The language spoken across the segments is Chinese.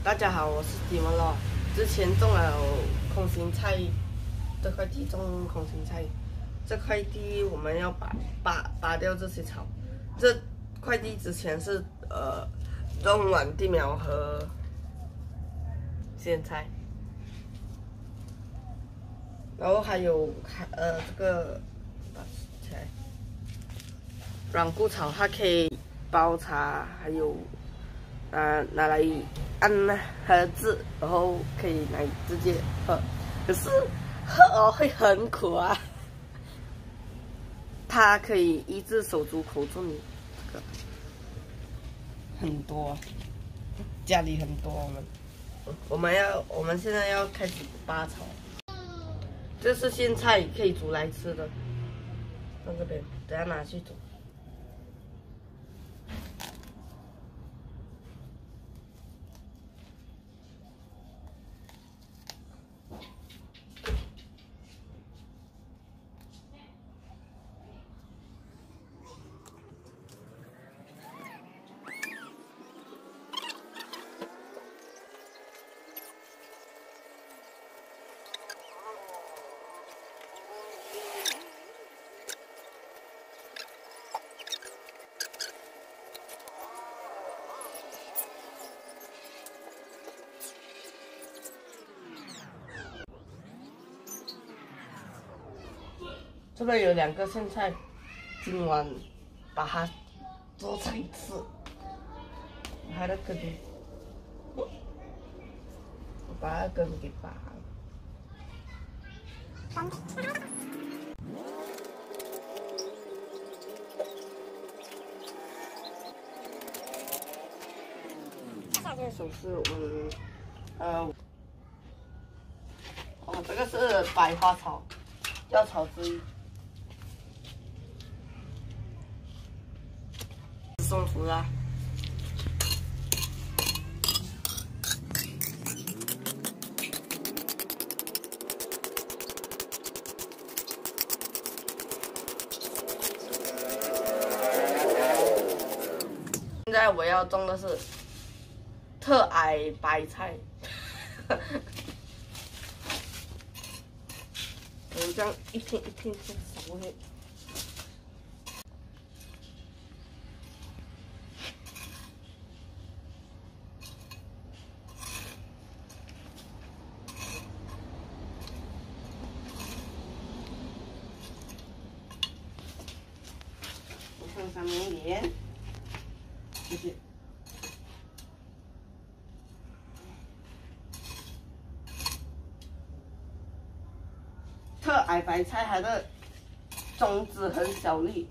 大家好，我是迪文咯。之前种了空心菜，这块地种空心菜，这块地我们要拔掉这些草。这块地之前是种完地苗和苋菜，然后还有这个起来软骨草，它可以包茶，还有拿来按它的字，然后可以来直接喝。可是喝会很苦啊。它可以抑制手足口重，这个很多，家里很多。我们现在要开始拔草。这是苋菜，可以煮来吃的。放这边，等下拿去煮。这边有2个苋菜，今晚把它做成吃。它的根，我把它根给拔了。这首是这个是百花草，药草之一。松鼠啦。现在我要种的是特矮白菜，我这样一片一片片扫去。我放上面一点，谢谢。特矮白菜，它的种子很小粒。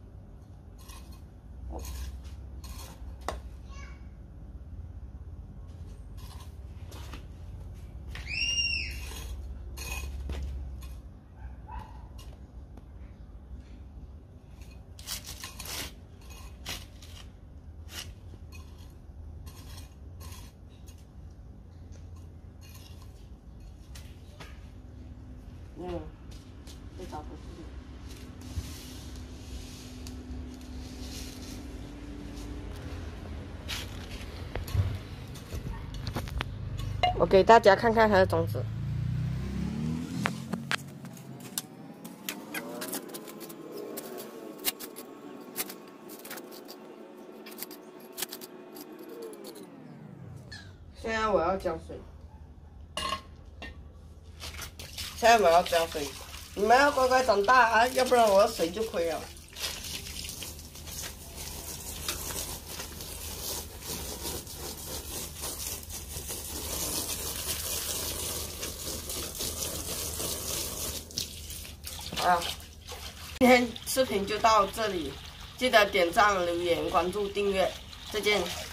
再找不出。我给大家看看它的种子。现在我要浇水。现在我要浇水，你们要乖乖长大啊，要不然我的水就亏了。今天视频就到这里，记得点赞、留言、关注、订阅，再见。